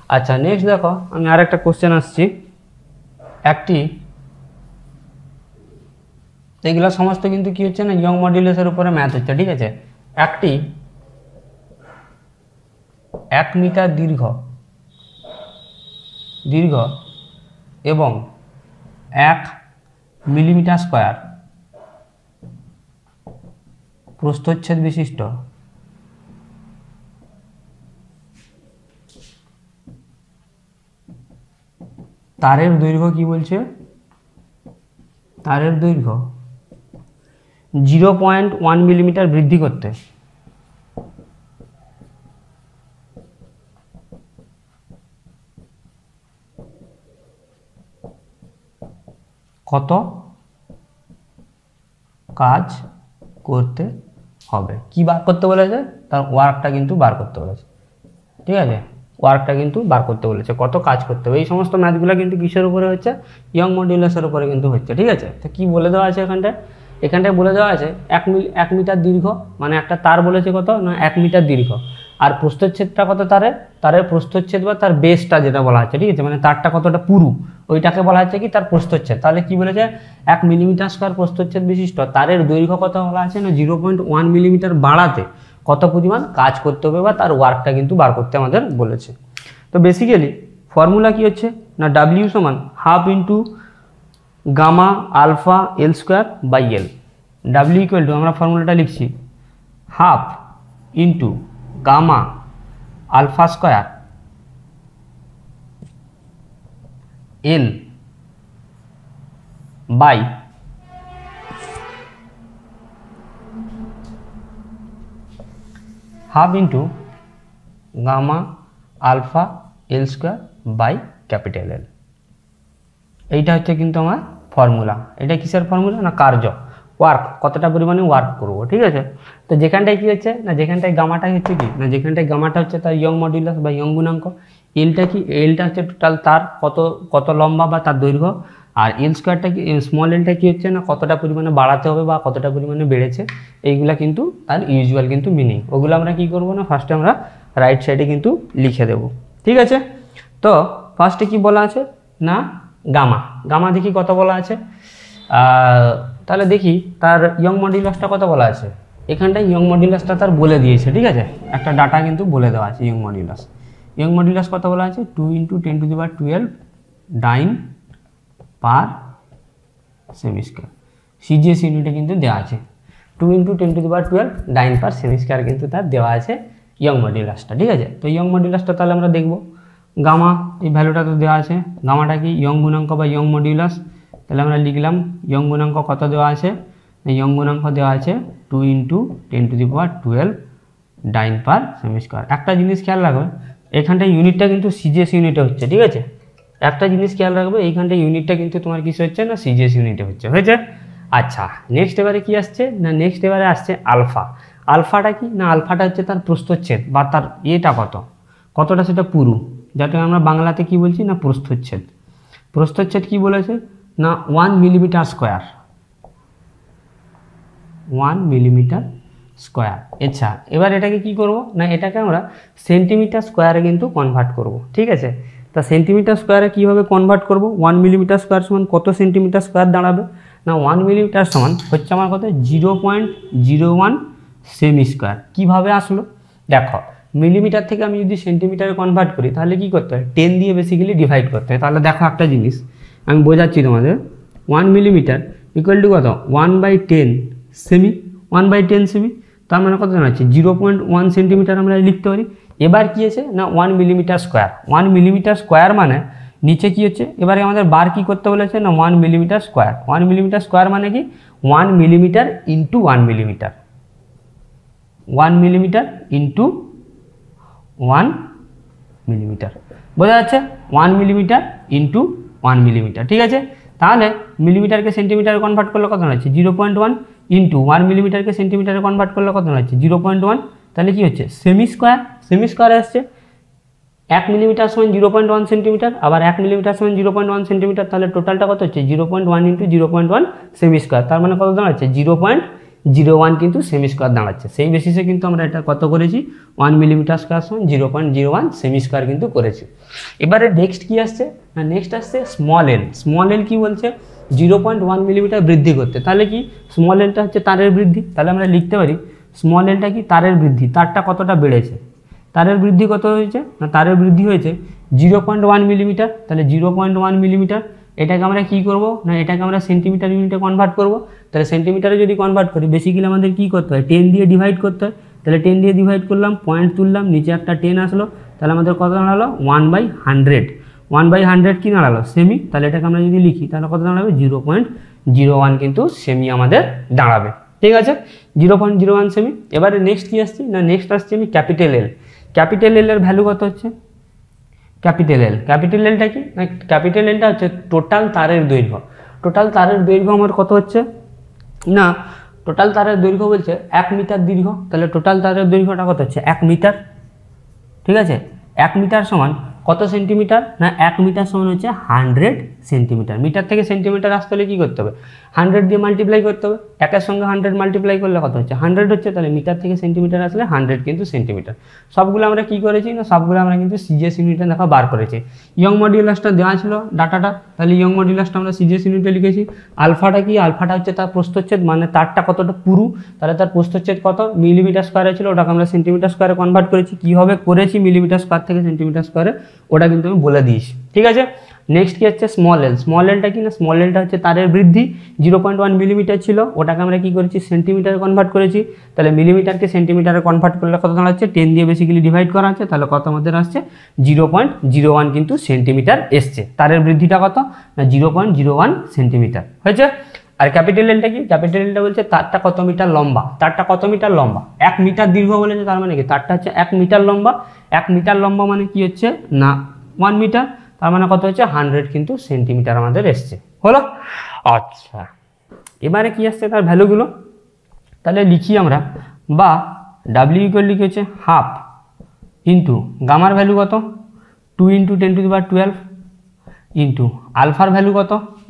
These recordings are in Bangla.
আচ্ছা নেক্সট দেখো, আমি আর একটা কোশ্চেন আসছি। একটি, এগুলো সমস্ত কিন্তু কি হচ্ছে না, ইয়ং মডুলাসের উপরে ম্যাথ হচ্ছে, ঠিক আছে। একটি 1 মিটার দীর্ঘ এবং 1 মিলিমিটার স্কয়ার প্রস্থচ্ছেদ বিশিষ্ট তারের দৈর্ঘ্য কি বলছে, তারের দৈর্ঘ্য 0.1 মিলিমিটার বৃদ্ধি করতে কত কাজ করতে হবে। কি বার করতে বলেছে, তার ওয়ার্কটা কিন্তু বার করতে বলেছে, ঠিক আছে। ওয়ার্কটা কিন্তু বার করতে বলেছে, কত কাজ করতে হবে। এই সমস্ত ম্যাথগুলো কিন্তু কিসের উপরে হচ্ছে, ইয়ং মডুলাসের উপরে কিন্তু হচ্ছে, ঠিক আছে। তো কি বলে দেওয়া আছে এখানটায় বলে দেওয়া আছে 1 মিটার দীর্ঘ, মানে একটা তার বলেছে কত না 1 মিটার দীর্ঘ, আর প্রস্থচ্ছেদটা কত, তারের প্রস্থচ্ছেদ বা তার বেসটা যেটা বলা হচ্ছে, ঠিক আছে, মানে তারটা কতটা পুরু, ওইটাকে বলা হচ্ছে কি তার প্রস্থচ্ছেদ। তাহলে কি বলেছে, 1 মিলিমিটার স্কয়ার প্রস্থচ্ছেদ বিশিষ্ট তারের দৈর্ঘ্য কত বলা আছে না 0.1 মিলিমিটার বাড়াতে কত পরিমাণ কাজ করতে হবে, বা তার ওয়ার্কটা কিন্তু বার করতে আমাদের বলেছে। তো বেসিক্যালি ফর্মুলা কি হচ্ছে না, ডাব্লিউ সমান half into gamma alpha L square by L. W equal to, আমরা ফর্মুলাটা লিখছি, half into gamma alpha square L by half into gamma alpha L square by capital L. এইটা হচ্ছে কিন্তু আমার ফর্মুলা। এটা কিসের ফর্মুলা না, কার্য, ওয়ার্ক, কতটা পরিমাণে ওয়ার্ক করব, ঠিক আছে। তো যেখানটায় কি হচ্ছে না, যেখানটায় গামাটা হচ্ছে কি না, যেখানটায় গামাটা হচ্ছে তার ইয়ং মডুলাস বা ইয়ং গুণাঙ্ক, এলটা কি, এলটা হচ্ছে টোটাল তার কত লম্বা বা তার দৈর্ঘ্য, আর এল স্কোয়ারটা কি, স্মল এলটা কি হচ্ছে না কতটা পরিমাণে বাড়াতে হবে বা কতটা পরিমাণে বেড়েছে, এইগুলা কিন্তু তার ইউজুয়াল কিন্তু মিনিং। ওগুলো আমরা কি করব না, ফার্স্টে আমরা রাইট সাইডে কিন্তু লিখে দেব, ঠিক আছে। তো ফার্স্টে কি বলা আছে না, গামা দেখি কত বলা আছে, তাহলে দেখি তার ইয়ং মডুলাসটা কত বলা আছে। এখানটায় ইয়ং মডুলাসটা তার বলে দিয়েছে, ঠিক আছে, একটা ডাটা কিন্তু বলে দেওয়া আছে। ইয়ং মডুলাস কত বলা আছে, 2 × 10⁻12 ডাইন পার সেমি স্কয়ার। সিজিএস ইউনিটে কিন্তু দেওয়া আছে 2 × 10⁻12 ডাইন পার সেমি স্কয়ার কিন্তু তার দেওয়া আছে ইয়ং মডুলাসটা, ঠিক আছে। তো ইয়ং মডুলাসটা তাহলে আমরা দেখব, গামা এই ভ্যালুটা তো দেওয়া আছে, গামাটা কি ইয়ং গুণাঙ্ক বা ইয়ং মডুলাস। তাহলে আমরা লিখলাম ইয়ং গুণাঙ্ক কত দেওয়া আছে, ইয়ং গুণাঙ্ক দেওয়া আছে 2 × 10⁻12 ডাইন পার সেমি স্কয়ার। একটা জিনিস খেয়াল রাখবে, এখানটা ইউনিটটা কিন্তু সিজিএস ইউনিটে হচ্ছে, ঠিক আছে। একটা জিনিস খেয়াল রাখবে, এইখানটা ইউনিটটা কিন্তু তোমার কিছু হচ্ছে না, সিজিএস ইউনিটে হয়েছে। আচ্ছা নেক্সট এবারে কি আসছে না, নেক্সট এবারে আসছে আলফা। আলফাটা কি না, আলফাটা হচ্ছে তার প্রস্থচ্ছেদ বা তার এটা কতটা সেটা পুরু, যাতে আমরা বাংলাতে কি বলছি না প্রস্থচ্ছেদ। প্রস্থচ্ছেদ কি বলেছে না 1 মিলিমিটার স্কয়ার, 1 মিলিমিটার স্কয়ার। আচ্ছা এবার এটাকে কি করব না, এটাকে আমরা সেন্টিমিটার স্কয়ারে কিন্তু কনভার্ট করব, ঠিক আছে। তা সেন্টিমিটার স্কয়ারে কীভাবে কনভার্ট করব, 1 মিলিমিটার স্কয়ার সমান কত সেন্টিমিটার স্কয়ার দাঁড়াবে না, 1 মিলিমিটার সমান হচ্ছে আমার কত 0.01 সেমি স্কয়ার। কীভাবে আসলো দেখো, মিলিমিটার থেকে আমি যদি সেন্টিমিটারে কনভার্ট করি তাহলে কি করতে হয়, 10 দিয়ে বেসিক্যালি ডিভাইড করতে হয়। তাহলে দেখো একটা জিনিস আমি বোঝাচ্ছি তোমাদের, 1 মিলিমিটার ইকুয়াল টু কত 1/10 সেমি, 1/10 সেমি, তার মানে কত জানা যাচ্ছে 0.1 সেন্টিমিটার আমরা লিখতে পারি। এবার কি আছে না 1 মিলিমিটার স্কোয়ার, 1 মিলিমিটার স্কোয়ার মানে নিচে কি হচ্ছে, এবারে আমাদের বার কি করতে বলেছে না 1 মিলিমিটার স্কোয়ার। 1 মিলিমিটার স্কোয়ার মানে কি 1 millimetre into 1 millimetre, 1 millimetre into 1 millimetre, বোঝা যাচ্ছে 1 মিলিমিটার ইন্টু 1 মিলিমিটার, ঠিক আছে। তাহলে মিলিমিটারকে সেন্টিমিটারে কনভার্ট করলে কত হচ্ছে 0.1 ইন্টু 1 মিলিমিটারকে সেন্টিমিটারে কনভার্ট করলে কত হচ্ছে 0.1, তাহলে কি হচ্ছে সেমি স্কোয়ার। সেমি স্কোয়ারে আসছে 1 মিলিমিটার সমান 0.1 সেন্টিমিটার, আবার 1 মিলিমিটার সমান 0.1 সেন্টিমিটার, তাহলে টোটালটা কত হচ্ছে 0.1 ইন্টু 0.1 সেমি স্কোয়ার, তার মানে কত দাঁড়াচ্ছে 0.01 কিন্তু সেমি স্কোয়ার দাঁড়াচ্ছে। সেই বেসিসে কিন্তু আমরা এটা কত করেছি 1 মিলিমিটার স্কোয়ার সমান 0.01 সেমি স্কোয়ার কিন্তু করেছি। এবারে নেক্সট কি আসছে না, নেক্সট আসছে স্মল এল। স্মল এল কি বলছে 0.1 মিলিমিটার বৃদ্ধি করতে। তাহলে কি স্মল এলটা হচ্ছে তারের বৃদ্ধি, তাহলে আমরা লিখতে পারি স্মল এলটা কি তারের বৃদ্ধি, তারটা কতটা বেড়েছে, তারের বৃদ্ধি কত হয়েছে না, তারের বৃদ্ধি হয়েছে 0.1 মিলিমিটার। তাহলে 0.1 মিলিমিটার এটাকে আমরা কি করব না, এটাকে আমরা সেন্টিমিটার ইউনিটে কনভার্ট করব। তাহলে সেন্টিমিটারে যদি কনভার্ট করি বেসিক্যালি আমাদের কি করতে হয় 10 দিয়ে ডিভাইড করতে হয়। তাহলে 10 দিয়ে ডিভাইড করলাম, পয়েন্ট তুললাম, নিচে একটা 10 আসলো, তাহলে আমাদের কত দাঁড়ালো 1/100। 1/100 কি দাঁড়ালো সেমি। তাহলে এটাকে আমরা যদি লিখি তাহলে কত দাঁড়াবে 0.01 কিন্তু সেমি আমাদের দাঁড়াবে। ঠিক আছে 0.01 সেমি। এবারে নেক্সট কি আসছে না, নেক্সট আসছে আমি ক্যাপিটাল এল। ক্যাপিটাল এল এর ভ্যালু কত হচ্ছে ক্যাপিটাল এল। ক্যাপিটাল এলটা কি না, ক্যাপিটাল এলটা হচ্ছে টোটাল তারের দৈর্ঘ্য। টোটাল তারের দৈর্ঘ্য আমার কত হচ্ছে না, টোটাল তারের দৈর্ঘ্য বলছে 1 মিটার দীর্ঘ। তাহলে টোটাল তারের দৈর্ঘ্যটা কত হচ্ছে 1 মিটার। ঠিক আছে 1 মিটার সমান কত সেন্টিমিটার না, 1 মিটার সমান হচ্ছে 100 সেন্টিমিটার। মিটার থেকে সেন্টিমিটার আসতে হলে কী করতে হবে 100 দিয়ে মাল্টিপ্লাই করতে হবে। 1 সঙ্গে 100 মাল্টিপ্লাই করলে কত হচ্ছে 100 হচ্ছে। তাহলে মিটার থেকে সেন্টিমিটার আসলে 100 কিন্তু সেন্টিমিটার। সবগুলো আমরা কি করেছি না, সবগুলো আমরা কিন্তু সিজিএস ইউনিটে দেখা বার করেছি। ইয়ং মডিউলাসটা দেওয়া ছিল ডাটাটা, তাহলে ইয়ং মডিউলাসটা আমরা সিজিএস ইউনিটে লিখেছি। আলফাটা কি, আলফাটা হচ্ছে তার প্রস্থচ্ছেদ, মানে তারটা কতটা পুরু, তাহলে তার প্রস্থচ্ছেদ কত মিলিমিটার স্কোয়ারে ছিল, ওটাকে আমরা সেন্টিমিটার স্কোয়ারে কনভার্ট করেছি। কীভাবে করেছি মিলিমিটার স্কোয়ার থেকে সেন্টিমিটার স্কোয়ারে ওটা কিন্তু আমি বলে দিয়েছি। ঠিক আছে নেক্সট কি হচ্ছে স্মল এল। স্মল এলটা কি না, স্মল এলটা হচ্ছে তারের বৃদ্ধি। 0.1 মিলিমিটার ছিল, ওটাকে আমরা কি করেছি সেন্টিমিটারে কনভার্ট করেছি। তাহলে মিলিমিটারকে সেন্টিমিটারে কনভার্ট করলে কত দাঁড়াচ্ছে 10 দিয়ে বেসিক্যালি ডিভাইড করা আছে। তাহলে কত আমাদের আসছে 0.01 কিন্তু সেন্টিমিটার এসছে। তারের বৃদ্ধিটা কত না 0.01 সেন্টিমিটার হয়েছে। আর ক্যাপিটাল এলটা কি, ক্যাপিটাল এলটা বলছে তারটা কত মিটার লম্বা। তারটা কত মিটার লম্বা 1 মিটার দীর্ঘ বলেছে, তার মানে কি তারটা হচ্ছে 1 মিটার লম্বা। 1 মিটার লম্বা মানে কি হচ্ছে না 1 মিটার, তার মানে কত হচ্ছে 100 কিন্তু সেন্টিমিটার আমাদের এসছে। হলো আচ্ছা, এবারে কি আসছে তার ভ্যালুগুলো, তাহলে লিখি আমরা বা ডাব্লিউ ইকুয়াল লিখে হচ্ছে হাফ ইন্টু গামার ভ্যালু কত 2 × 10⁻12 ইন্টু আলফার ভ্যালু কত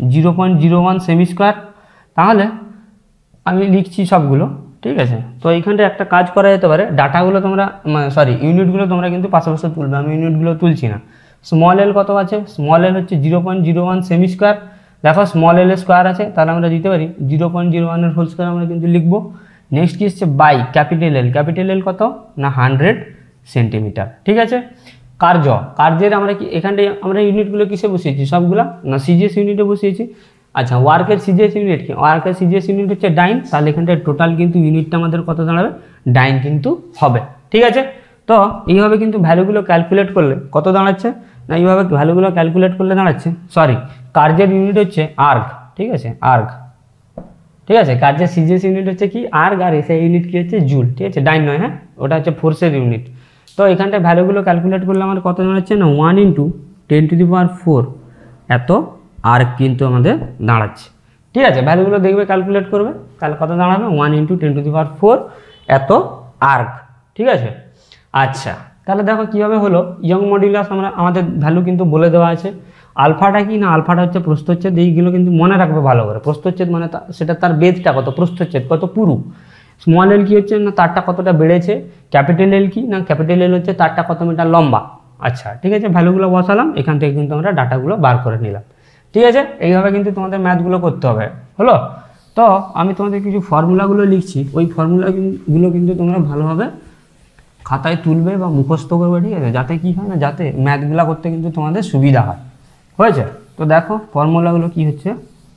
0.01 সেমি স্কোয়ার। তাহলে আমি লিখছি সবগুলো। ঠিক আছে তো এইখানটা একটা কাজ করা যেতে পারে, ডাটাগুলো তোমরা ইউনিটগুলো তোমরা কিন্তু পাশাপাশি তুলবে, আমি ইউনিটগুলো তুলছি না। স্মল এল কত আছে, স্মল এল হচ্ছে 0.01 সেমি স্কোয়ার। দেখো স্মল এল স্কোয়ার আছে, তাহলে আমরা দিতে পারি 0.01 এর হোল স্কোয়ার আমরা কিন্তু লিখবো। নেক্সট কি হচ্ছে by capital L. Capital L কত না 100 সেন্টিমিটার। ঠিক আছে কার্যের আমরা কি এখানটায় আমরা ইউনিটগুলো কিসে বসিয়েছি সবগুলো না সিজিএস ইউনিটে বসিয়েছি। আচ্ছা ওয়ার্কের সিজিএস ইউনিট কি, ওয়ার্কের সিজিএস ইউনিট হচ্ছে ডাইন, তাহলে এখানটায় টোটাল কিন্তু ইউনিটটা আমাদের কত দাঁড়াবে ডাইন কিন্তু হবে। ঠিক আছে তো এইভাবে কিন্তু ভ্যালুগুলো ক্যালকুলেট করলে কত দাঁড়াচ্ছে না, এইভাবে ভ্যালুগুলো ক্যালকুলেট করলে দাঁড়াচ্ছে কার্যের ইউনিট হচ্ছে আর্গ। ঠিক আছে আর্গ, ঠিক আছে কার্যের সিজিএস ইউনিট হচ্ছে কি আর্গ, আর এসআই ইউনিট কি হচ্ছে জুল। ঠিক আছে ডাইন নয়, হ্যাঁ ওটা হচ্ছে ফোর্সের ইউনিট। তো এখানটায় ভ্যালুগুলো ক্যালকুলেট করলে আমার কত দাঁড়াচ্ছে না 1 × 10⁴ এত আর্গ কিন্তু আমাদের দাঁড়াচ্ছে। ঠিক আছে ভ্যালুগুলো দেখবে ক্যালকুলেট করবে, তাহলে কত দাঁড়াবে 1 × 10⁴ এত আর্গ। ঠিক আছে আচ্ছা তাহলে দেখো কীভাবে হলো ইয়ং মডিউলাস আমাদের ভ্যালু কিন্তু বলে দেওয়া আছে। আলফাটা কি না, আলফাটা হচ্ছে প্রস্থচ্ছেদ, এইগুলো কিন্তু মনে রাখবে ভালো করে। প্রস্থচ্ছেদ মানে সেটা তার বেধটা কত, প্রস্থচ্ছেদ কত পুরু। স্মল এল কি হচ্ছে না তারটা কতটা বেড়েছে। ক্যাপিটাল এল কি না, ক্যাপিটাল এল হচ্ছে তারটা কত মিটার লম্বা। আচ্ছা ঠিক আছে ভ্যালুগুলো বসালাম, এখান থেকে কিন্তু আমরা ডাটাগুলো বার করে নিলাম। ঠিক আছে এইভাবে কিন্তু তোমাদের ম্যাথগুলো করতে হবে। হলো তো আমি তোমাদের কিছু ফর্মুলাগুলো লিখছি, ওই ফর্মুলাগুলো কিন্তু তোমরা ভালোভাবে খাতায় তুলবে বা মুখস্থ করবে। ঠিক আছে যাতে কি হয় না, যাতে ম্যাথগুলো করতে কিন্তু তোমাদের সুবিধা হয়। হয়েছে তো দেখো ফর্মুলাগুলো কি হচ্ছে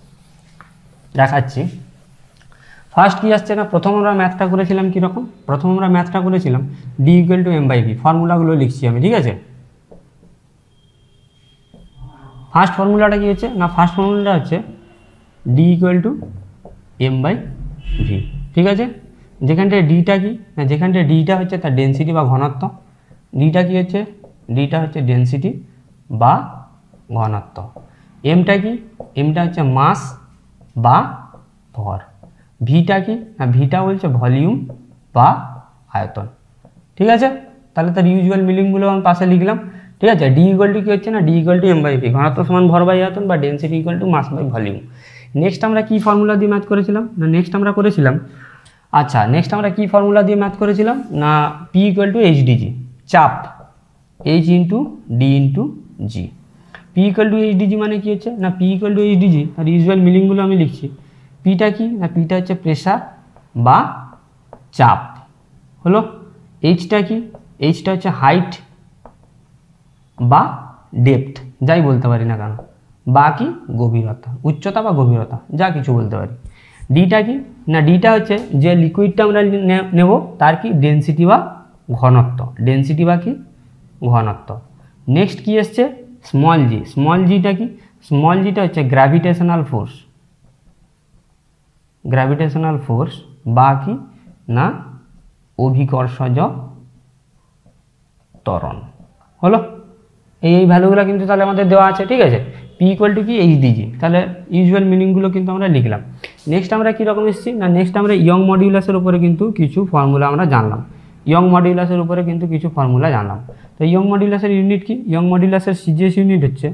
দেখাচ্ছি। ফার্স্ট কি আসছে না, প্রথম আমরা ম্যাথটা করেছিলাম কীরকম, প্রথম আমরা ম্যাথটা করেছিলাম ডি ইকুয়াল টু m/v। ফর্মুলাগুলো লিখছি আমি। ঠিক আছে ফার্স্ট ফর্মুলাটা কি হচ্ছে না, ফার্স্ট ফর্মুলাটা হচ্ছে ডি ইকুয়াল টু m/v। ঠিক আছে যেখানটায় ডিটা কি না, যেখানটায় ডিটা হচ্ছে তার ডেন্সিটি বা ঘনত্ব। ডিটা কি হচ্ছে, ডিটা হচ্ছে ডেন্সিটি বা ঘনত্ব। এমটা কি, এমটা হচ্ছে মাস বা ভর। ভিটা কি না, ভিটা বলছে ভলিউম বা আয়তন। ঠিক আছে তাহলে তার ইউজুয়াল মিনিংগুলো আমি পাশে লিখলাম। ঠিক আছে ডি ইকুয়াল টু কি হচ্ছে না, ডি ইকুয়াল টু m/v, ঘনত্ব সমান ভর বাই আয়তন বা density equal to mass by volume. Next আমরা কি ফর্মুলা দিয়ে ম্যাথ করেছিলাম না, নেক্সট আমরা করেছিলাম আচ্ছা, নেক্সট আমরা কি ফর্মুলা দিয়ে ম্যাথ করেছিলাম না পি ইকুয়াল টু এইচডিজি, চাপ H into D into G. P equal to HDG মানে কি হচ্ছে না পি ইকুয়াল টু এইচডিজি, আর ইউজুয়াল মিনিংগুলো আমি লিখছি। পিটা কি না পিটা হচ্ছে প্রেশার বা চাপ হলো। এইচটা কি, এইচটা হচ্ছে হাইট বা ডেপথ, যাই বলতে পারি না কেন, বা কি গভীরতা, উচ্চতা বা গভীরতা, যা কিছু বলতে পারি। ডিটা কি না ডিটা হচ্ছে যে লিকুইডটা আমরা নেব তার কি ডেনসিটি বা ঘনত্ব, ডেনসিটি বা কি ঘনত্ব। নেক্সট কি এসছে স্মল জি, স্মল জিটা কি, স্মল জিটা হচ্ছে গ্র্যাভিটেশনাল ফোর্স, গ্র্যাভিটেশনাল ফোর্স বা কি না অভিকর্ষজ ত্বরণ হলো। এই ভ্যালুগুলো কিন্তু তাহলে আমাদের দেওয়া আছে, ঠিক আছে। পি ইকুয়াল টু কি এইচডিজি, তাহলে ইউজুয়াল মিনিংগুলো কিন্তু আমরা লিখলাম। নেক্সট আমরা কীরকম এসেছি না নেক্সট আমরা ইয়ং মডিউলাসের উপরে কিন্তু কিছু ফর্মুলা আমরা জানলাম, ইয়ং মডিউলাসের উপরে কিন্তু কিছু ফর্মুলা জানলাম। তো ইয়ং মডিউলাসের ইউনিট কি, ইয়ং মডিউলাসের সিজিএস ইউনিট হচ্ছে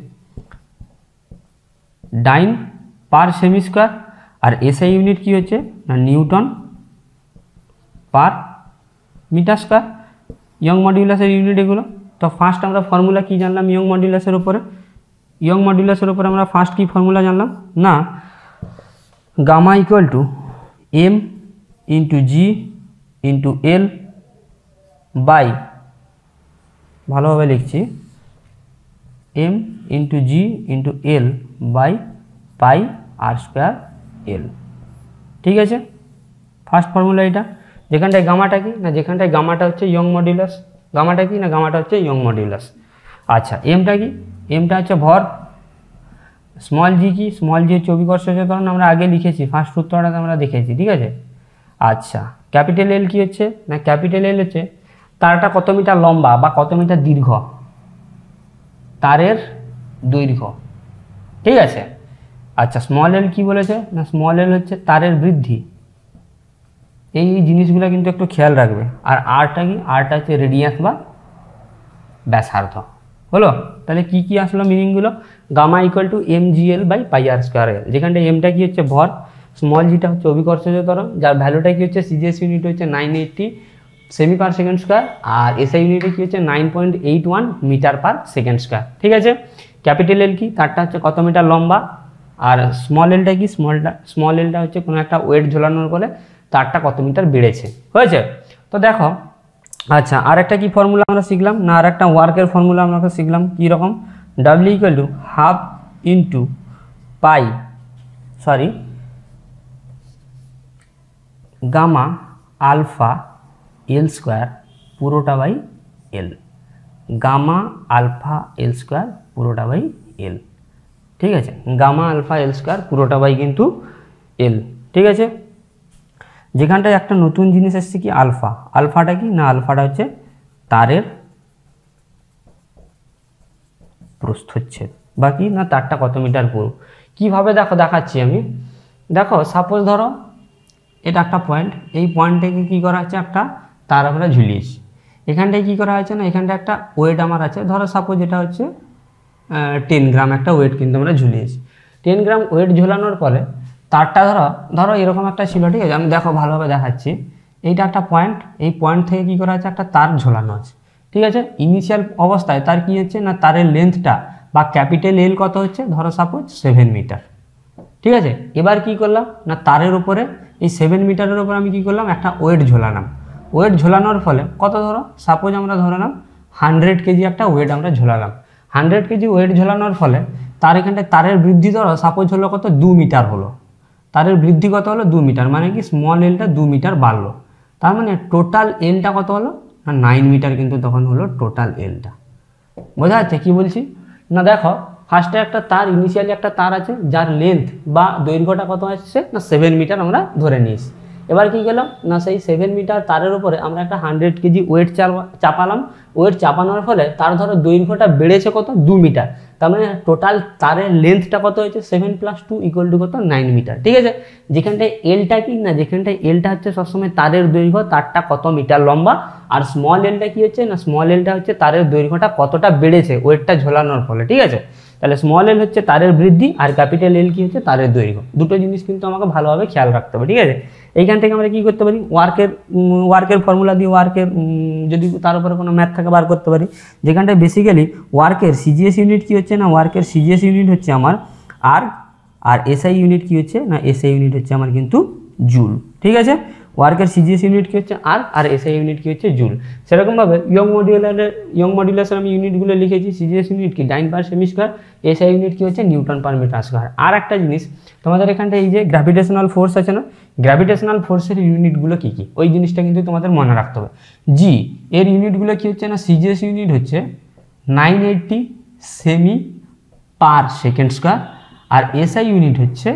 ডাইন পার সেমি স্কোয়ার, আর এসআই ইউনিট কি হচ্ছে না newton per metre square. Young মডিউলাসের ইউনিট এগুলো। তো ফার্স্ট আমরা ফর্মুলা কি জানলাম ইয়ং মডিউলাসের উপরে, ইয়ং মডিউলাসের উপরে আমরা ফার্স্ট কি ফর্মুলা জানলাম না gamma equal to M into G into L by, ভালোভাবে লিখছি, M into G into L by pi R square L, ঠিক আছে। ফার্স্ট ফর্মুলা এটা, যেখানটায় গামাটা কি না যেখানটায় গামাটা হচ্ছে ইয়ং মডিউলাস, গামাটা কি না গামাটা হচ্ছে ইয়ং মডিউলাস। আচ্ছা, এমটা কি, এমটা হচ্ছে ভর, স্মল জি কি, স্মল জি হচ্ছে অভিকর্ষজ ত্বরণ, আমরা আগে লিখেছি ফার্স্ট সূত্রটাতে আমরা দেখেছি, ঠিক আছে। আচ্ছা, ক্যাপিটাল এল কি হচ্ছে না ক্যাপিটাল এল হচ্ছে তারটা কত মিটার লম্বা বা কত মিটার দীর্ঘ, তারের দৈর্ঘ্য, ঠিক আছে। আচ্ছা, স্মল এল কি বলেছে না স্মল এল হচ্ছে তারের বৃদ্ধি। এই জিনিসগুলো কিন্তু একটু খেয়াল রাখবে। আর আরটা কি, আরটা হচ্ছে রেডিয়াস বা ব্যাসার্ধ হলো। তাহলে কি কি আসলো মিনিংগুলো, gamma equal to M G L by pi R square L, যেখানটা এমটা কি হচ্ছে ভর, স্মল জিটা হচ্ছে অভিকর্ষজ ত্বরণ, যার ভ্যালুটা কি হচ্ছে সিজিএস ইউনিট হচ্ছে 980 সেমি পার সেকেন্ড স্কোয়ার, আর এসআই ইউনিটে কি হচ্ছে 9.81 মিটার পার সেকেন্ড স্কোয়ার, ঠিক আছে। ক্যাপিটাল এল কি, তারটা হচ্ছে কত মিটার লম্বা, আর স্মল এলটা কি, স্মল এলটা হচ্ছে কোনো একটা ওয়েট ঝোলানোর ফলে তারটা কত মিটার বেড়েছে, হয়েছে। তো দেখো, আচ্ছা আর একটা কি ফর্মুলা আমরা শিখলাম না আর একটা ওয়ার্কের ফর্মুলা আমরা শিখলাম, কীরকম, W equal to half into pi gamma alpha L square পুরোটা by L, gamma alpha L square পুরোটা বাই এল, ঠিক আছে। গামা আলফা এল স্কোয়ার পুরোটা বাই কিন্তু এল, ঠিক আছে। যেখানটায় একটা নতুন জিনিস এসছে কি আলফা, আলফাটা কি না আলফাটা হচ্ছে তারের প্রস্থচ্ছেদ বা কি না তারটা কত মিটার পুরো। কীভাবে দেখো দেখাচ্ছি আমি, দেখো সাপোজ ধরো এটা একটা পয়েন্ট, এই পয়েন্টটাকে কী করা হচ্ছে একটা তার আমরা ঝুলিয়েছি, এখানটায় কী করা হয়েছে না এখানটা একটা ওয়েট আমার আছে, ধরো সাপোজ এটা হচ্ছে 10 গ্রাম একটা ওয়েট কিন্তু আমরা ঝুলিয়েছি। 10 গ্রাম ওয়েট ঝোলানোর ফলে তারটা ধরো এরকম একটা ছিল, ঠিক আছে। আমি দেখো ভালোভাবে দেখাচ্ছি, এইটা একটা পয়েন্ট, এই পয়েন্ট থেকে কী করা আছে একটা তার ঝোলানো আছে, ঠিক আছে। ইনিশিয়াল অবস্থায় তার কী হচ্ছে না তারের লেন্থটা বা ক্যাপিটাল এল কত হচ্ছে ধরো সাপোজ 7 মিটার, ঠিক আছে। এবার কি করলাম না তারের উপরে এই 7 মিটারের উপর আমি কি করলাম একটা ওয়েট ঝোলালাম, ওয়েট ঝোলানোর ফলে কত ধরো সাপোজ আমরা ধরলাম 100 কেজি একটা ওয়েট আমরা ঝোলালাম, 100 কেজি ওয়েট ঝোলানোর ফলে তার এখানটায় তারের বৃদ্ধি ধরো সাপোজ হলো কত 2 মিটার হলো, তারের বৃদ্ধি কত হলো 2 মিটার, মানে কি স্মল এলটা 2 মিটার বাড়লো, তার মানে টোটাল এলটা কত হলো না 9 মিটার কিন্তু তখন হলো টোটাল এলটা। বোঝা যাচ্ছে কি বলছি না, দেখো ফার্স্টে একটা তার ইনিশিয়ালি একটা তার আছে যার লেন্থ বা দৈর্ঘ্যটা কত আসছে না 7 মিটার আমরা ধরে নিয়েছি। এবার কি গেলাম না সেই 7 মিটার তারের উপরে আমরা একটা 100 কেজি ওয়েট চাপালাম, ওয়েট চাপানোর ফলে তার ধরো দৈর্ঘ্যটা বেড়েছে কত 2 মিটার, তার মানে টোটাল তারের লেন্থটা কত হয়েছে 7 + 2 = কত 9 মিটার, ঠিক আছে। যেখানটায় এলটা কি না যেখানটায় এলটা হচ্ছে সবসময় তারের দৈর্ঘ্য, তারটা কত মিটার লম্বা, আর স্মল এলটা কি হচ্ছে না স্মল এলটা হচ্ছে তারের দৈর্ঘ্যটা কতটা বেড়েছে ওয়েটটা ঝোলানোর ফলে, ঠিক আছে। তাহলে স্মল এল হচ্ছে তারের বৃদ্ধি আর ক্যাপিটাল এল কি হচ্ছে তারের দৈর্ঘ্য। দুটো জিনিস কিন্তু আমাকে ভালোভাবে খেয়াল রাখতে হবে, ঠিক আছে। এইখান থেকে আমরা কি করতে পারি, ওয়ার্কের ফর্মুলা দিয়ে ওয়ার্কের যদি তার উপরে কোনো ম্যাথ থাকে বার করতে পারি, যেখানটায় বেসিক্যালি ওয়ার্কের সিজিএস ইউনিট কি হচ্ছে না, ওয়ার্কের সিজিএস ইউনিট হচ্ছে আমার আর এসআই ইউনিট কি হচ্ছে না, এসআই ইউনিট হচ্ছে আমার কিন্তু জুল, ঠিক আছে। ওয়ার্কের সিজিএস ইউনিট কি হচ্ছে আর এসআই ইউনিট কি হচ্ছে জুল। সেরকমভাবে ইয়ং মডিউলাসের আমি ইউনিটগুলো লিখেছি। সিজিএস ইউনিট কি ডাইন পার সেমি স্কয়ার, এসআই ইউনিট কি হচ্ছে নিউটন পার মিটার স্কয়ার। আর একটা জিনিস তোমাদের এখানটা এই যে গ্র্যাভিটেশনাল ফোর্স আছে না, গ্র্যাভিটেশনাল ফোর্সের ইউনিটগুলো কী কী ওই জিনিসটা কিন্তু তোমাদের মনে রাখতে হবে। জি এর ইউনিটগুলো কি হচ্ছে না, সিজিএস ইউনিট হচ্ছে 980 সেমি পার সেকেন্ড স্কয়ার, আর এসআই ইউনিট হচ্ছে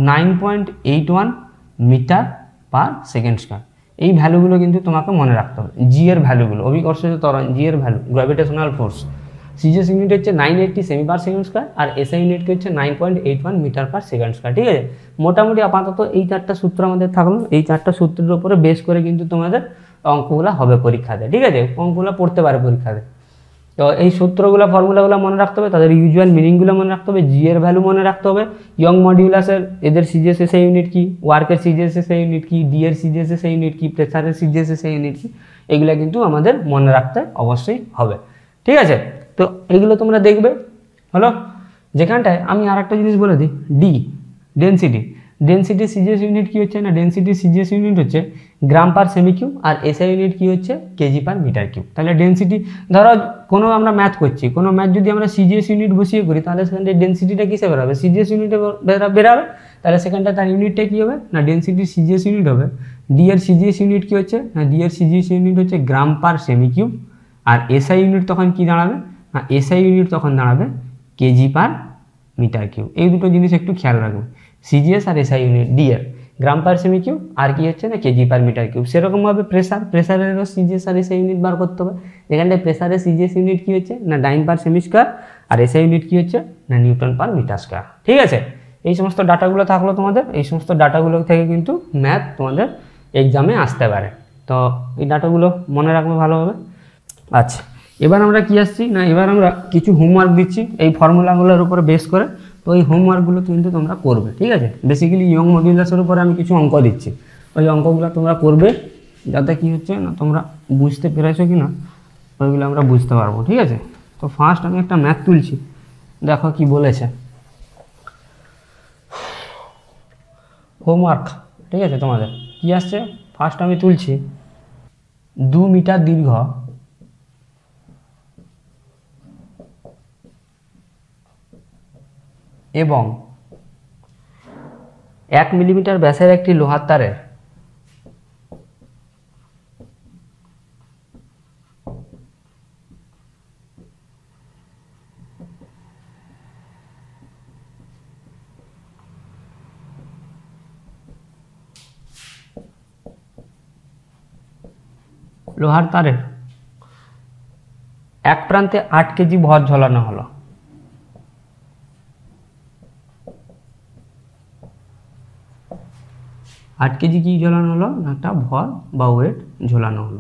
9.81 মিটার পার সেকেন্ড স্কয়ার। এই ভ্যালুগুলো কিন্তু তোমাকে মনে রাখতে হবে, জি এর ভ্যালুগুলো, অভিকর্ষজ ত্বরণ জি এর value, gravitational force. CGS unit হচ্ছে 980 সেমি পার সেকেন্ড স্কয়ার, আর এসআই ইউনিট হচ্ছে 9.81 মিটার পার সেকেন্ড স্কয়ার, ঠিক আছে। মোটামুটি আপাতত এই 4টা সূত্র আমাদের থাকলো। এই 4টা সূত্রের উপরে বেস করে কিন্তু তোমাদের অঙ্কগুলো হবে পরীক্ষাতে, ঠিক আছে। অঙ্কগুলো পড়তে পারে পরীক্ষাতে। তো এই সূত্রগুলো ফর্মুলাগুলো মনে রাখতে হবে, তাদের ইউজুয়াল মিনিংগুলো মনে রাখতে হবে, জি এর ভ্যালু মনে রাখতে হবে, ইয়ং মডিউলাসের এদের সিজিএস এসআই ইউনিট কি, ওয়ার্কের সিজিএস এসআই ইউনিট কি, ডি এর সিজিএস এসআই ইউনিট কি, প্রেসারের সিজিএস এসআই ইউনিট কি, এগুলো কিন্তু আমাদের মনে রাখতে অবশ্যই হবে, ঠিক আছে। তো এগুলো তোমরা দেখবে, হলো। যেখানটায় আমি আর একটা জিনিস বলে দিই, ডি ডেনসিটি সিজিএস ইউনিট কি হচ্ছে না, ডেনসিটি সিজিএস ইউনিট হচ্ছে গ্রাম পার সেমি কিউব, আর এসআই ইউনিট কি হচ্ছে কেজি পার মিটার কিউব। তাহলে ডেনসিটি, ধরো কোনো আমরা ম্যাথ করছি, কোনো ম্যাথ যদি আমরা সিজিএস ইউনিট বসিয়ে করি, তাহলে সেখানে ডেনসিটিটা কিসে বেরোবে, সিজিএস ইউনিটে বেরাবে। তাহলে সেখানটা তার ইউনিটটা কী হবে না, ডেনসিটি সিজিএস ইউনিট হবে। ডি এর সিজিএস ইউনিট কি হচ্ছে না, ডি এর সিজিএস ইউনিট হচ্ছে গ্রাম পার সেমি কিউব, আর এসআই ইউনিট তখন কি দাঁড়াবে না, এসআই ইউনিট তখন দাঁড়াবে কেজি পার মিটার কিউব। এই দুটো জিনিস একটু খেয়াল রাখবে, সিজিএস আর এসআই ইউনিট, ডি এর গ্রাম পার সেমি কিউব, আর কি হচ্ছে না কেজি পার মিটার কিউব। সেরকমভাবে প্রেসারেরও সিজিএস আর এসআই ইউনিট বার করতে হবে। যেখানটায় প্রেসারের সিজিএস ইউনিট কি হচ্ছে না ডাইন পার সেমি স্কয়ার, আর এসআই ইউনিট কি হচ্ছে না নিউটন পার মিটার স্কয়ার, ঠিক আছে। এই সমস্ত ডাটাগুলো থাকলো তোমাদের, এই সমস্ত ডাটাগুলো থেকে কিন্তু ম্যাথ তোমাদের এক্সামে আসতে পারে। তো এই ডাটাগুলো মনে রাখবে ভালোভাবে। আচ্ছা, এবার আমরা কি আসছি না, এবার আমরা কিছু হোমওয়ার্ক দিচ্ছি এই ফর্মুলাগুলোর উপরে বেস করে। তো এই হোমওয়ার্কগুলো কিন্তু তোমরা করবে, ঠিক আছে। বেসিক্যালি ইয়ং মডিউলাসের উপরে আমি কিছু অঙ্ক দিচ্ছি, ওই অঙ্কগুলো তোমরা করবে, যাতে কি হচ্ছে না তোমরা বুঝতে পেরেছো কি না ওইগুলো আমরা বুঝতে পারবো, ঠিক আছে। তো ফার্স্ট আমি একটা ম্যাথ তুলছি, দেখো কি বলেছে হোমওয়ার্ক, ঠিক আছে। তোমাদের কি আসছে, ফার্স্ট আমি তুলছি 2 মিটার দীর্ঘ এবং 1 মিলিমিটার ব্যাসের একটি লোহার তারে 1 প্রান্তে 8 কেজি ভর ঝোলানো হলো। আট কেজি কি ঝোলানো হলো, একটা ভর বা ওয়েট ঝোলানো হলো,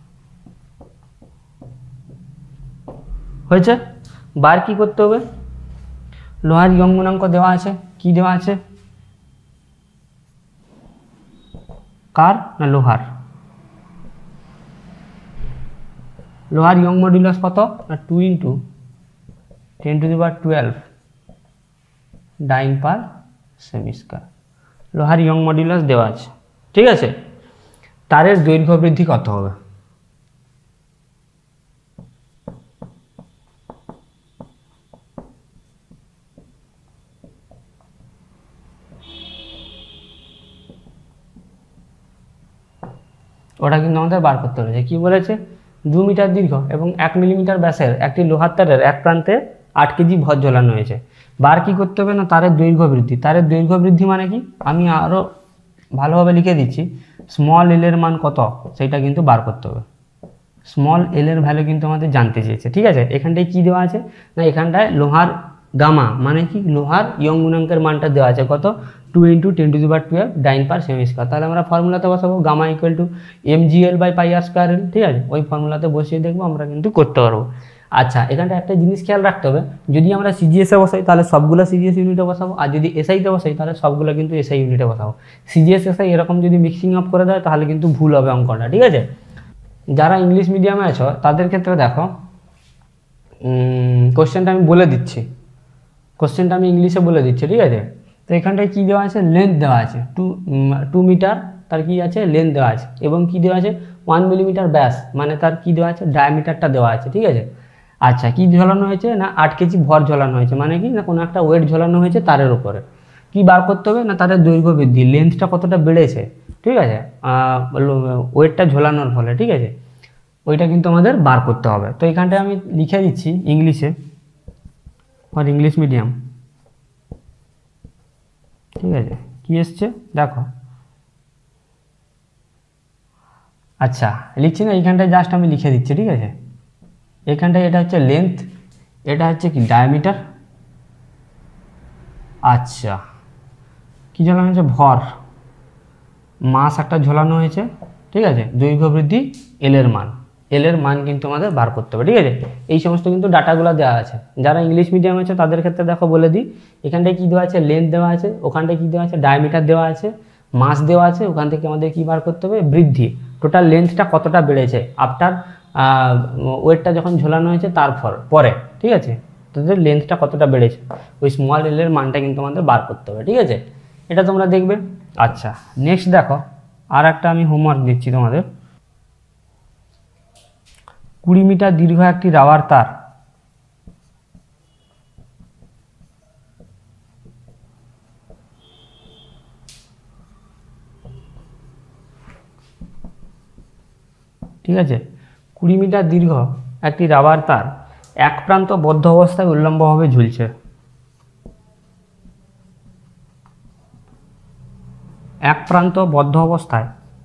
হয়েছে। বার কি করতে হবে, লোহার ইয়ং গুণাঙ্ক দেওয়া আছে, কি দেওয়া আছে, কার না লোহার, লোহার ইয়ং মডুলাস কত না 2 × 10⁻12 ডাইন পার সেমি স্কয়ার। লোহার ইয়ং মডুলাস দেওয়া আছে, ঠিক আছে। তারের দৈর্ঘ্য বৃদ্ধি কত হবে, ওটা কিন্তু আমাদের বার করতে হবে। কি বলেছে, 2 মিটার দীর্ঘ এবং 1 মিলিমিটার ব্যাসের একটি লোহার তারের এক প্রান্তে 8 কেজি ভর ঝোলানো হয়েছে। বার কি করতে হবে না, তারের দৈর্ঘ্য বৃদ্ধি। তারের দৈর্ঘ্য বৃদ্ধি মানে কি, আমি আরও ভালোভাবে লিখে দিচ্ছি, স্মল এল এর মান কত সেটা কিন্তু বার করতে হবে। স্মল এল এর ভ্যালু কিন্তু আমাদের জানতে চেয়েছে, ঠিক আছে। এখানটায় কি দেওয়া আছে না, এখানটায় লোহার গামা মানে কি, লোহার ইয়ং গুণাঙ্কের মানটা দেওয়া আছে কত 2 × 10⁻12 ডাইন পার সেমি স্কোয়ার। তাহলে আমরা ফর্মুলাতে বসাবো গামা ইকুয়াল টু mgl/πr²l, ঠিক আছে, ওই ফর্মুলাতে বসিয়ে দেখবো আমরা কিন্তু করতে পারবো। আচ্ছা, এখানটা একটা জিনিস খেয়াল রাখতে হবে, যদি আমরা সিজিএসে বসাই তাহলে সবগুলো সিজিএস ইউনিটে বসাবো, আর যদি এসআইতে বসাই তাহলে সবগুলো কিন্তু এসআই ইউনিটে বসাবো। সিজিএস এসআই এরকম যদি মিক্সিং আপ করে দেয় তাহলে কিন্তু ভুল হবে অঙ্কটা, ঠিক আছে। যারা ইংলিশ মিডিয়ামে আছো তাদের ক্ষেত্রে দেখো কোশ্চেনটা আমি বলে দিচ্ছি, কোশ্চেনটা আমি ইংলিশে বলে দিচ্ছি, ঠিক আছে। তো এখানটায় কী দেওয়া আছে, লেন্থ দেওয়া আছে 2 মিটার, তার কি আছে লেন্থ দেওয়া আছে, এবং কি দেওয়া আছে 1 মিলিমিটার ব্যাস, মানে তার কি দেওয়া আছে ডায়ামিটারটা দেওয়া আছে, ঠিক আছে। আচ্ছা, কি ঝোলানো হয়েছে না 8 কেজি ভর ঝোলানো হয়েছে, মানে কি না কোনো একটা ওয়েট ঝোলানো হয়েছে তারের উপরে। কি বার করতে হবে না তারের দৈর্ঘ্য বৃদ্ধি, লেন্থটা কতটা বেড়েছে, ঠিক আছে, ওয়েটটা ঝোলানোর ফলে, ঠিক আছে, ওইটা কিন্তু আমাদের বার করতে হবে। তো এখানটায় আমি লিখে দিচ্ছি ইংলিশে, ফর ইংলিশ মিডিয়াম, ঠিক আছে। কি এসছে দেখো, আচ্ছা লিখছি না, এইখানটায় জাস্ট আমি লিখে দিচ্ছি, ঠিক আছে। এখানটায় এটা হচ্ছে লেন্থ, এটা হচ্ছে কি ডায়ামিটার, আচ্ছা কি ঝোলানো হয়েছে ভর, মাস একটা ঝোলানো হয়েছে, ঠিক আছে, দৈর্ঘ্য বৃদ্ধি এল এর মান কিন্তু আমাদের বার করতে হবে, ঠিক আছে। এই সমস্ত কিন্তু ডাটাগুলো দেওয়া আছে। যারা ইংলিশ মিডিয়াম আছে তাদের ক্ষেত্রে দেখো বলে দিই, এখানটায় কী দেওয়া আছে লেন্থ দেওয়া আছে, ওখানটায় কী দেওয়া আছে ডায়ামিটার দেওয়া আছে, মাস দেওয়া আছে, ওখান থেকে আমাদের কী বার করতে হবে বৃদ্ধি, টোটাল লেন্থটা কতটা বেড়েছে আফটার ওয়েটটা যখন ঝোলানো হয়েছে তারপর পরে, ঠিক আছে, তাদের লেন্থটা কতটা বেড়েছে, ওই স্মল এল এর মানটা কিন্তু আমাদের বার করতে হবে, ঠিক আছে, এটা তোমরা দেখবে। আচ্ছা নেক্সট দেখো, আর একটা আমি হোমওয়ার্ক দিচ্ছি তোমাদের। 20 মিটার দীর্ঘ একটি রাবার তার ঠিক আছে, 20 মিটার দীর্ঘ একটি রাবার তার এক প্রান্ত বদ্ধ অবস্থায় উল্লম্বভাবে ঝুলছে। এক প্রান্ত বদ্ধ অবস্থায়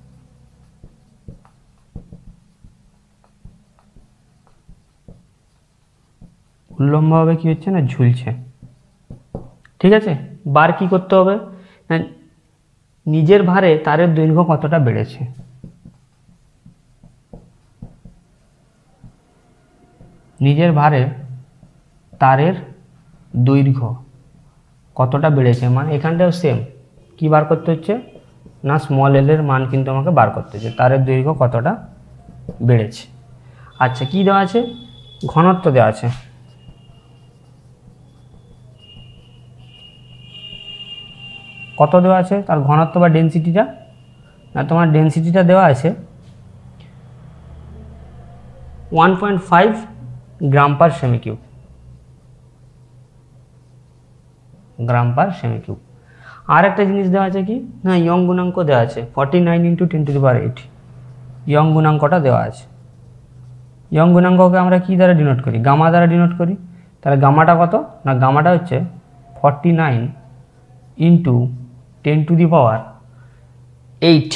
উল্লম্বভাবে কি হচ্ছে না ঝুলছে, ঠিক আছে। বার কি করতে হবে না নিজের ভারে তারের দৈর্ঘ্য কতটা বেড়েছে, নিজের ভারে তারের দৈর্ঘ্য কতটা বেড়েছে, মানে এখানটাও সেম কি বার করতে হচ্ছে না স্মল এল এর মান কিন্তু আমাকে বার করতে হচ্ছে, তারের দৈর্ঘ্য কতটা বেড়েছে। আচ্ছা কি দেওয়া আছে, ঘনত্ব দেওয়া আছে, কত দেওয়া আছে তার ঘনত্ব বা ডেনসিটিটা, না তোমার ডেনসিটিটা দেওয়া আছে 1.5 গ্রাম পার সেমি কিউব, গ্রাম পার সেমি কিউব। আর একটা জিনিস দেওয়া আছে কি না ইয়ং গুণাঙ্ক দেওয়া আছে 49 × 10⁸, ইয়ং গুণাঙ্কটা দেওয়া আছে। ইয়ং গুণাঙ্ককে আমরা কি দ্বারা ডিনোট করি, গামা দ্বারা ডিনোট করি। তাহলে গামাটা কত না গামাটা হচ্ছে 49 × 10⁸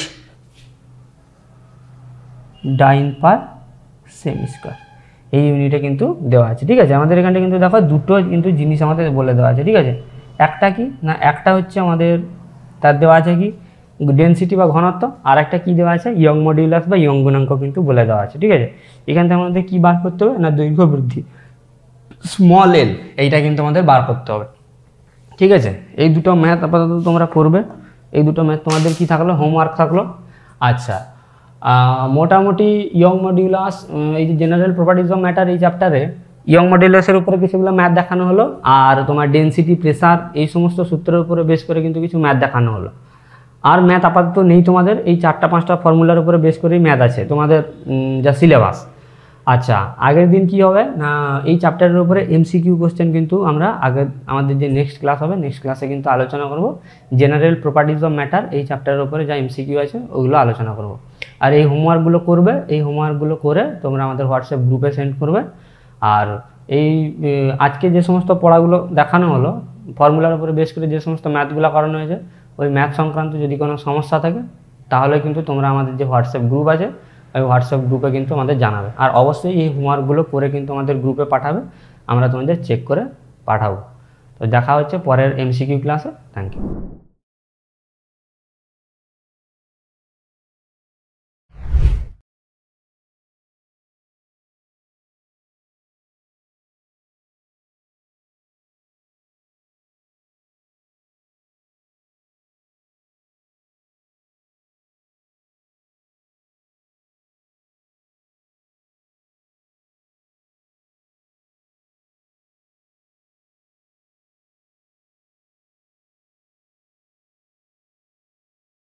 ডাইন পার সেমি স্কোয়ার, এই ইউনিটে কিন্তু দেওয়া আছে, ঠিক আছে। আমাদের এখানটা কিন্তু দেখো দুটো কিন্তু জিনিস আমাদের বলে দেওয়া আছে, ঠিক আছে। একটা কি না একটা হচ্ছে আমাদের তার দেওয়া আছে কি ডেনসিটি বা ঘনত্ব, আর একটা কি দেওয়া আছে ইয়ং মডিউলাস বা ইয়ং গুণাঙ্ক কিন্তু বলে দেওয়া আছে, ঠিক আছে। এখান থেকে আমাদের কি বার করতে হবে না দৈর্ঘ্য বৃদ্ধি স্মল এল, এইটা কিন্তু আমাদের বার করতে হবে, ঠিক আছে। এই দুটো ম্যাথ আপাতত তোমরা করবে, এই দুটো ম্যাথ তোমাদের কি থাকলো হোমওয়ার্ক থাকলো। আচ্ছা মোটামুটি ইয়ং মডিউলাস এই যে জেনারেল প্রপার্টিজ অফ ম্যাটার এই চ্যাপ্টারে ইয়ং মডিউলাসের উপরে কিছুগুলো ম্যাথ দেখানো হলো, আর তোমার ডেনসিটি প্রেসার এই সমস্ত সূত্রের উপরে বেস করে কিন্তু কিছু ম্যাথ দেখানো হলো। আর ম্যাথ আপাতত নেই তোমাদের, এই 4-5টা ফর্মুলার উপরে বেস করেই ম্যাথ আছে তোমাদের যা সিলেবাস। আচ্ছা আগের দিন কি হবে না এই চ্যাপ্টারের উপরে এমসিকিউ কোশ্চেন কিন্তু আমরা আমাদের যে নেক্সট ক্লাস হবে নেক্সট ক্লাসে কিন্তু আলোচনা করব। জেনারেল প্রপার্টিজ অফ ম্যাটার এই চ্যাপ্টারের উপরে যা এমসিকিউ আছে ওগুলো আলোচনা করব। আর এই হোমওয়ার্কগুলো করবে, এই হোমওয়ার্কগুলো করে তোমরা আমাদের হোয়াটসঅ্যাপ গ্রুপে সেন্ড করবে। আর এই আজকে যে সমস্ত পড়াগুলো দেখানো হলো ফর্মুলার উপরে বেস করে যে সমস্ত ম্যাথগুলো করানো হয়েছে, ওই ম্যাথ সংক্রান্ত যদি কোনো সমস্যা থাকে তাহলে কিন্তু তোমরা আমাদের যে হোয়াটসঅ্যাপ গ্রুপ আছে ওই হোয়াটসঅ্যাপ গ্রুপে কিন্তু আমাদের জানাবে। আর অবশ্যই এই হোমওয়ার্কগুলো করে কিন্তু আমাদের গ্রুপে পাঠাবে, আমরা তোমাদের চেক করে পাঠাবো। তো দেখা হচ্ছে পরের এমসিকিউ ক্লাসে। Thank you.